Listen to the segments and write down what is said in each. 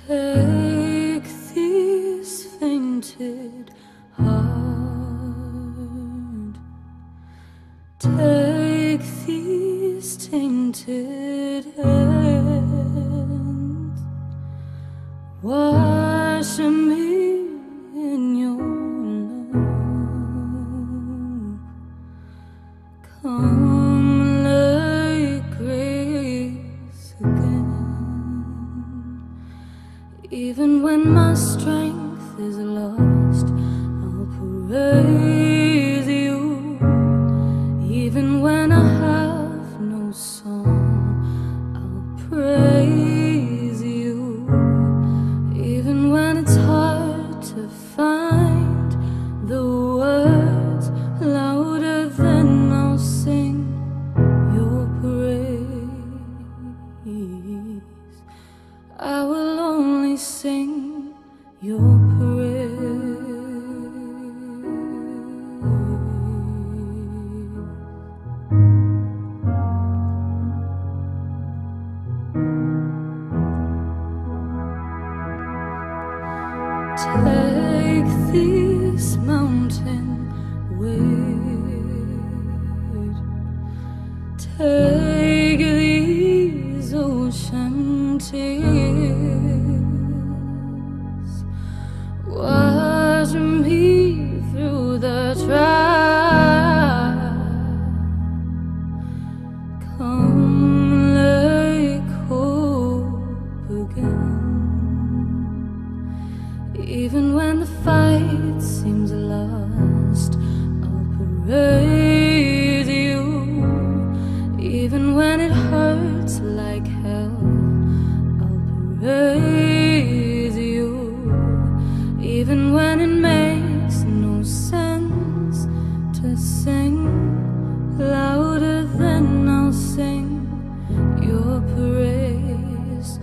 Take this fainted heart, take these tainted hands, wash me in your love. Come like grace again. Even when my strength is lost, I'll praise you. Even when I have no song, I'll praise you. Even when it's hard to find the words louder than I'll sing your praise. I will only sing your praise. Take this mountain weight, take these ocean tears, wash me through the trial. Come like hope again. Even when the fight seems lost, I'll praise you. Even when it hurts like hell, I'll praise you. Even when it makes no sense to sing louder than I'll sing your praise.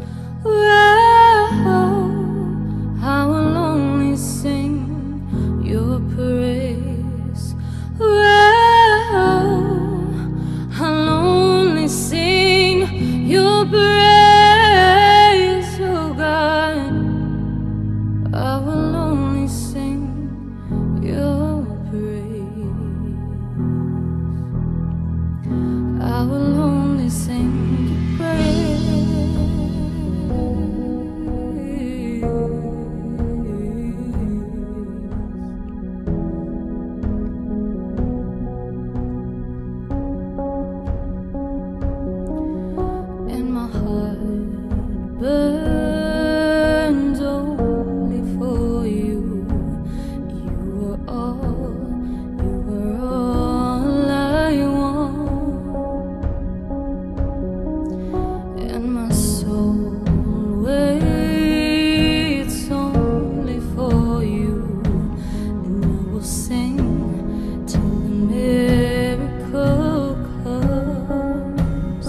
I will only sing your praise. I'll only sing your praise, oh God. I will only sing your praise. I will only sing your praise. Burns only for you. You were all I want. And my soul waits only for you. And I will sing till the miracle comes.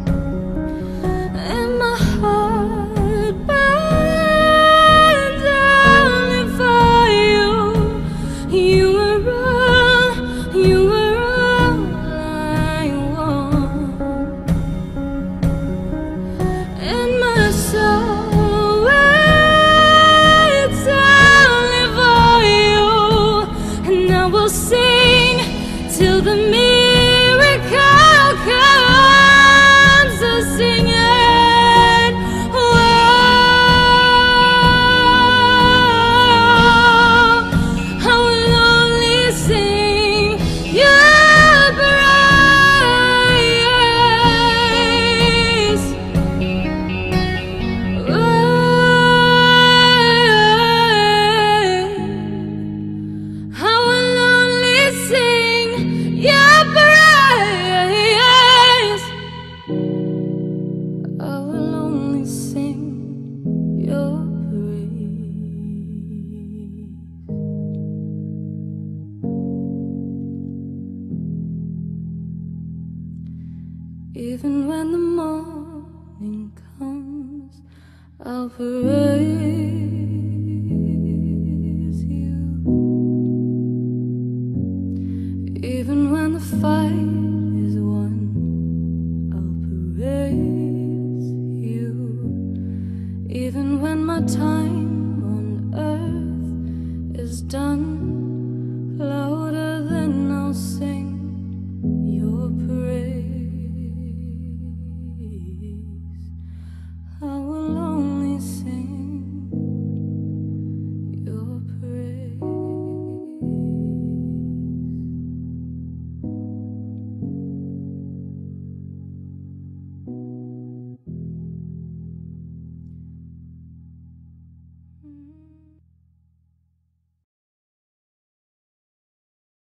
And my heart burns only for you. You were all I want. And my soul waits only for you. And I will sing till the miracle comes. So sing it. Even when the morning comes, I'll praise you. Even when the fight is won, I'll praise you. Even when my my time.